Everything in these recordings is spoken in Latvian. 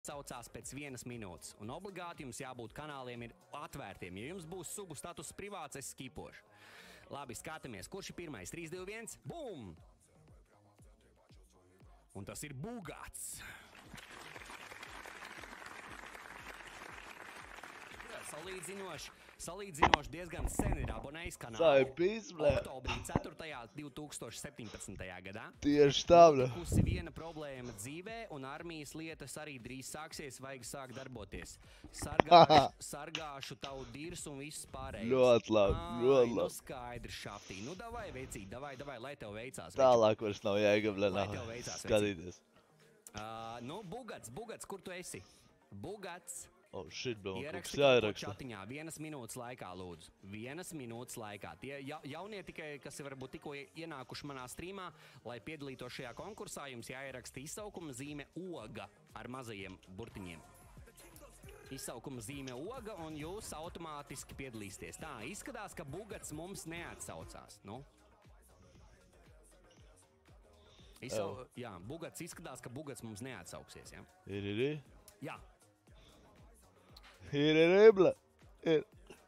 saucās pēc 1 minūtes, un obligāti jums jābūt kanāliem ir atvērtiem. Ja jums būs subu status privāts, es skipošu. Labi, skatāmies, kurš ir pirmais? 3, 2, 1, bum! Un tas ir Bugats. Salīdzinoši diezgan sen ir abonējis kanālu. Oktobrī 4. 2017. gadā. Tieši tā, bļa. Notikusi viena problēma dzīvē, un armijas lietas arī drīz sāksies, vajag sākt darboties. Sargāšu tavu dirsu un visus pārējos. Ļoti labi, ļoti Nu labi. skaidrs, šaptī. Nu davai, veicīt, davai, lai tev veicās. Tālāk vairs nav jēga, bļa, Lai tev veicās, skatīties. Nu, Bugats, kur tu esi? Bugats. Oh, shit, bļa, man kaut kas Ieraksti kaut ko jāieraksta. čatiņā 1 minūtes laikā, lūdzu. 1 minūtes laikā. Tie jaunie tikai, kas varbūt tikko ienākuši manā streamā, lai piedalītos šajā konkursā, jums jāieraksta izsaukuma zīme OGA ar mazajiem burtiņiem. Izsaukuma zīme OGA, un jūs automātiski piedalīsieties. Tā, izskatās, ka Bugats mums neatsaucās. Nu? Jā, Bugats izskatās, ka Bugats mums neatsauksies. Ja? Ir. Jā. Ir, bļa. Ir.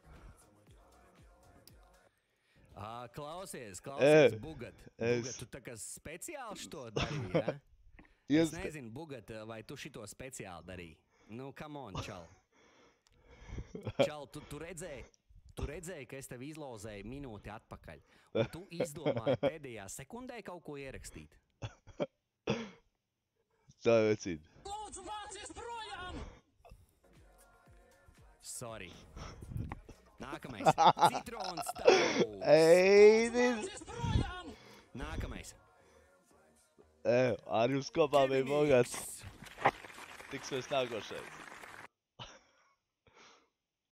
Klausies, Bugat. Es- Bugat, tu tā kā speciāli šito darīji, ja? Es nezinu, Bugat, vai tu šito speciāli darīji. Nu, come on, čal. Čal, tu redzēji, ka es tev izlozēju minūti atpakaļ. Un tu izdomāji pēdējā sekundē kaut ko ierakstīt. Tā, vecīt. Lūdzu, vācies projām! Sorry. Nākamais. Citrons tavs. Eidis. Vācies projām! Nākamais. Ar jums kopā bija Bugats. Tiksimies nākošais.